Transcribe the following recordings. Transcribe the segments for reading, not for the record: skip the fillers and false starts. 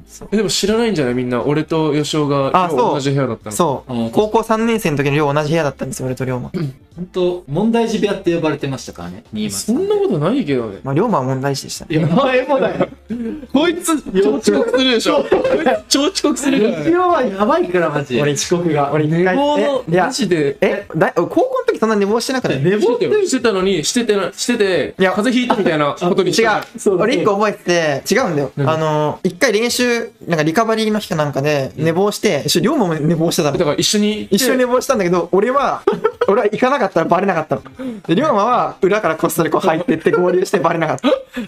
でも知らないんじゃないみんな。俺と吉尾が同じ部屋だったの。 そう。高校3年生の時の寮同じ部屋だったんですよ、俺と龍馬。 本当問題児部屋って呼ばれてましたからね、 そんなことないけどね。 まあ龍馬は問題児でしたね。 いや、お前もだよ。 こいつ、超遅刻するでしょ。超遅刻するから。 吉尾はやばいから、マジで。俺遅刻が。 俺寝坊の、マジで。 高校の時そんな寝坊してなくて。 寝坊してたのに、してて、風邪ひいたみたいなことにして。 違う。俺一個覚えてて、違うんだよ。一回練習、なんかリカバリーの日かなんかで寝坊して、龍馬も寝坊してたの。 だから一緒に寝坊したんだけど、俺は行かなかったらバレなかったの。で、龍馬は裏からこっそりこう入ってって合流してバレなかった。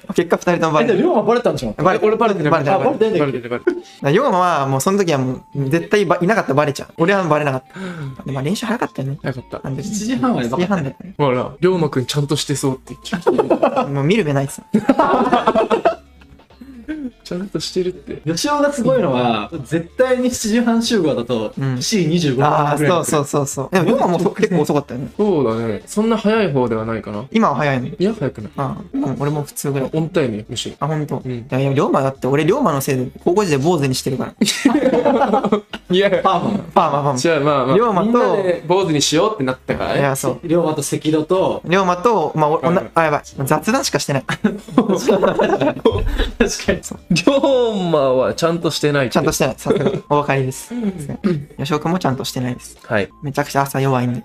結果二人ともバレてる。 龍馬バレたんでしょ？ 俺バレてる。 バレてる。龍馬はもうその時はもう絶対いなかったらバレちゃう。俺はバレなかった。まあ練習早かったよね。 早かった。 7時半はやばかった。7時半だったね。 ほら、龍馬くんちゃんとしてそうって言ってた。 もう見る目ないっす。 ちゃんとしてるって。 吉尾がすごいのは、絶対に7時半集合だと、C25 分ぐらい。 ああ、そう。でも龍馬も結構遅かったよね。 そうだね。そんな早い方ではないかな。 今は早いの？ いや、早くない。 俺も普通ぐらい。 オンタイムよ、むしろ。 あ、ほんと。いや、龍馬だって、俺龍馬のせいで高校時代坊主にしてるから。 いや、 パーマ。 じゃあまあ、 龍馬と、 みんなで坊主にしようってなったからね。 いや、そう。 龍馬と赤土と、 龍馬と、あ、やばい。雑談しかしてない。 確かに。 龍馬はちゃんとしてない。 ちゃんとしてない。さすが。お分かりです。吉尾君もちゃんとしてないです。 はい。 めちゃくちゃ朝弱いんで。